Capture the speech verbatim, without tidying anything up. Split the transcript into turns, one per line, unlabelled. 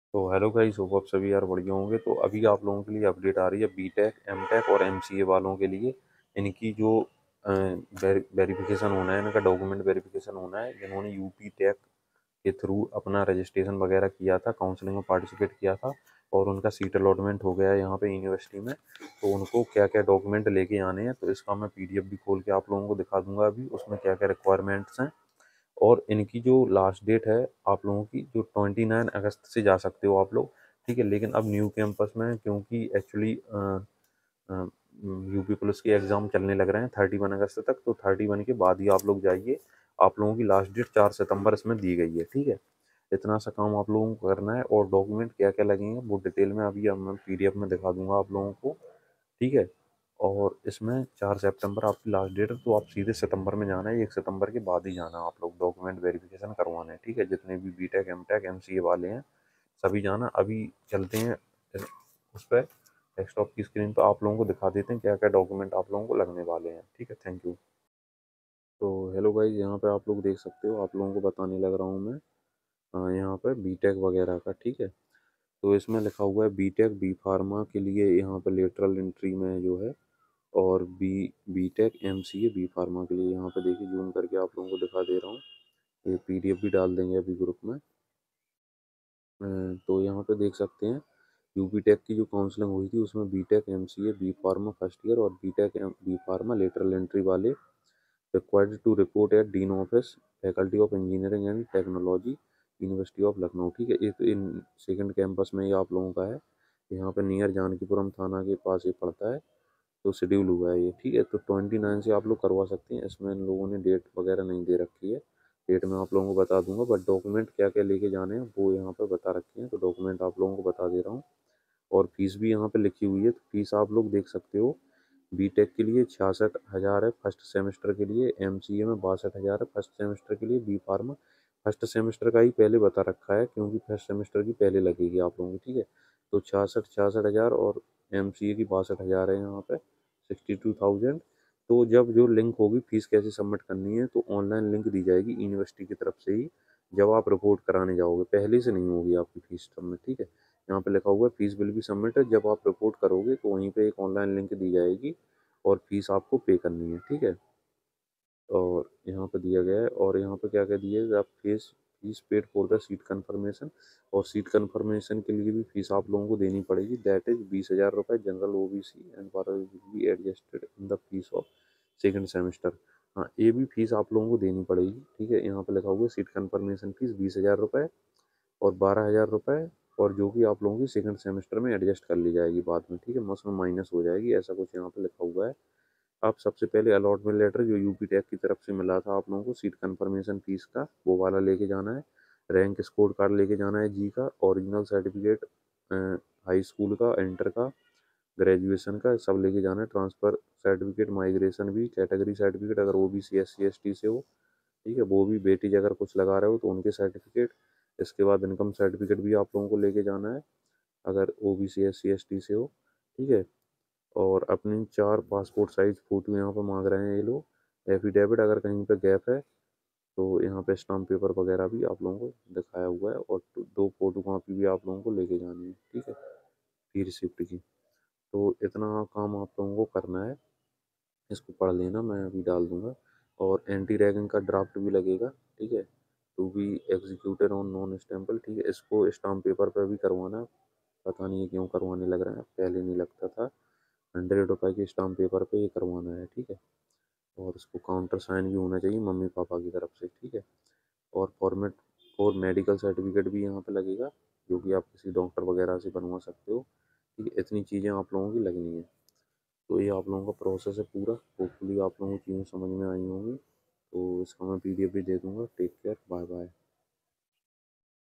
तो hello guys, hope आप सभी यार बढ़िया होंगे। तो अभी आप लोगों के लिए अपडेट आ रही है बीटेक, एमटेक और एमसीए वालों के लिए। इनकी जो वेरिफिकेशन होना है, इनका डॉक्यूमेंट वेरिफिकेशन होना है, जिन्होंने यूपी टेक के थ्रू अपना रजिस्ट्रेशन वगैरह किया था, काउंसलिंग में पार्टिसिपेट किया था और उनका सीट अलॉटमेंट हो गया है यहाँ पे यूनिवर्सिटी में। तो उनको क्या क्या डॉक्यूमेंट लेके आने हैं, तो इसका मैं पीडीएफ भी खोल के आप लोगों को दिखा दूंगा अभी, उसमें क्या क्या रिक्वायरमेंट्स हैं। और इनकी जो लास्ट डेट है आप लोगों की, जो ट्वेंटी नाइन अगस्त से जा सकते हो आप लोग, ठीक है। लेकिन अब न्यू कैंपस में, क्योंकि एक्चुअली यूपी पुलिस के एग्ज़ाम चलने लग रहे हैं थर्टी वन अगस्त तक, तो थर्टी वन के बाद ही आप लोग जाइए। आप लोगों की लास्ट डेट चार सितंबर इसमें दी गई है, ठीक है। इतना सा काम आप लोगों को करना है, और डॉक्यूमेंट क्या क्या लगेंगे वो डिटेल में अभी अब मैं पीडीएफ में दिखा दूंगा आप लोगों को, ठीक है। और इसमें चार सितंबर आपकी लास्ट डेट है, तो आप सीधे सितंबर में जाना है, एक सितंबर के बाद ही जाना आप लोग डॉक्यूमेंट वेरिफिकेशन करवाने, ठीक है। जितने भी बीटेक, एमटेक, एमसीए वाले हैं सभी जाना। अभी चलते हैं उस पर, डेस्कटॉप की स्क्रीन पर आप लोगों को दिखा देते हैं क्या क्या डॉक्यूमेंट आप लोगों को लगने वाले हैं, ठीक है। Thank you. तो हेलो गाइज, यहाँ पे आप लोग देख सकते हो, आप लोगों को बताने लग रहा हूँ मैं अ, यहाँ पर बीटेक वगैरह का, ठीक है। तो इसमें लिखा हुआ है बीटेक बी फार्मा के लिए, यहाँ पे लेटरल एंट्री में जो है, और B BTech MCA B pharma के लिए यहाँ पे देखिए, जूम करके आप लोगों को दिखा दे रहा हूँ। ये पीडीएफ भी डाल देंगे अभी ग्रुप में। अ, तो यहाँ पे देख सकते हैं यूपी टेक की जो काउंसलिंग हुई थी, उसमें BTech MCA B pharma first year और BTech B pharma lateral entry वाले required to report at dean office, faculty of engineering and technology, university of Lucknow, ठीक है। ये तो इन सेकंड कैंपस में ये आप लोगों का है, यहाँ पे नियर जानकीपुरम थाना के पास ये पड़ता है। तो शेड्यूल हुआ है ये, ठीक है। तो ट्वेंटी नाइन से आप लोग करवा सकते हैं, इसमें इन लोगों ने डेट वगैरह नहीं दे रखी है। डेट मैं आप लोगों को बता दूंगा, बट डॉक्यूमेंट क्या क्या लेके जाने हैं वो यहाँ पर बता रखे हैं, तो डॉक्यूमेंट आप लोगों को बता दे रहा हूँ। और फीस भी यहाँ पे लिखी हुई है, तो फीस आप लोग देख सकते हो। बीटेक के लिए छियासठ हज़ार है फर्स्ट सेमेस्टर के लिए, एमसीए में बासठ हज़ार है फर्स्ट सेमेस्टर के लिए, बी फार्मा फर्स्ट सेमेस्टर का ही पहले बता रखा है, क्योंकि फर्स्ट सेमेस्टर की पहले लगेगी आप लोगों की, ठीक है। तो छियासठ छियासठ हज़ार और एमसीए की बासठ हज़ार है यहाँ पे, सिक्सटी टू थाउजेंड। तो जब जो लिंक होगी फीस कैसे सबमिट करनी है, तो ऑनलाइन लिंक दी जाएगी यूनिवर्सिटी की तरफ से ही, जब आप रिपोर्ट कराने जाओगे, पहले से नहीं होगी आपकी फीस सबमिट, ठीक है। यहाँ पे लिखा हुआ है फीस विल बी सबमिटेड, जब आप रिपोर्ट करोगे तो वहीं पे एक ऑनलाइन लिंक दी जाएगी और फीस आपको पे करनी है, ठीक है। और यहाँ पे दिया गया है, और यहाँ पे क्या क्या दिया है, आप fees fees paid for the seat confirmation, और सीट कंफर्मेशन के लिए भी फीस आप लोगों को देनी पड़ेगी, दैट इज बीस हज़ार रुपये। General OBC and para will be adjusted in the fees of second semester. हाँ, ये भी फीस आप लोगों को देनी पड़ेगी, ठीक है। यहाँ पे लिखा हुआ है सीट कंफर्मेशन फीस बीस हज़ार रुपये, और बारह हज़ार रुपये, और जो कि आप लोगों की सेकंड सेमेस्टर में एडजस्ट कर ली जाएगी बाद में, ठीक है। उसमें माइनस हो जाएगी, ऐसा कुछ यहाँ पे लिखा हुआ है। आप सबसे पहले अलॉटमेंट लेटर जो यूपी टेक की तरफ से मिला था आप लोगों को सीट कंफर्मेशन फीस का, वो वाला लेके जाना है। रैंक स्कोर कार्ड लेके जाना है जी का, ओरिजिनल सर्टिफिकेट हाई स्कूल का, इंटर का, ग्रेजुएशन का, सब लेके जाना है। ट्रांसफ़र सर्टिफिकेट, माइग्रेशन भी, कैटेगरी सर्टिफिकेट अगर O B C S C S T से हो, ठीक है, वो भी। बेटी अगर कुछ लगा रहे हो तो उनके सर्टिफिकेट। इसके बाद इनकम सर्टिफिकेट भी आप लोगों को लेके जाना है, अगर O B C S C S T से हो, ठीक है। और अपनी चार पासपोर्ट साइज फ़ोटो यहाँ पर मांग रहे हैं ये लोग। एफिडेविट अगर कहीं पे गैप है तो यहाँ पे स्टाम्प पेपर वगैरह भी आप लोगों को दिखाया हुआ है, और दो फोटो कॉपी भी आप लोगों को लेके जानी है, ठीक है, फी रिसिप्ट की। तो इतना काम आप लोगों को करना है, इसको पढ़ लेना, मैं अभी डाल दूंगा। और एंटी रैगिंग का ड्राफ्ट भी लगेगा, ठीक है, to be executed on non stample, ठीक है। इसको स्टाम्प पेपर पर भी करवाना है, पता नहीं है क्यों करवाने लग रहे हैं, पहले नहीं लगता था। हंड्रेड रुपये के स्टाम्प पेपर पे ये करवाना है, ठीक है। और इसको काउंटर साइन भी होना चाहिए मम्मी पापा की तरफ से, ठीक है। और फॉर्मेट और मेडिकल सर्टिफिकेट भी यहाँ पे लगेगा, जो कि आप किसी डॉक्टर वगैरह से बनवा सकते हो, ठीक है। इतनी चीज़ें आप लोगों की लगनी है। तो ये आप लोगों का प्रोसेस है पूरा। होपफुली आप लोगों को चीज़ें समझ में आई होंगी। तो इसका मैं पीडीएफ भी दे दूँगा। Take care, bye bye.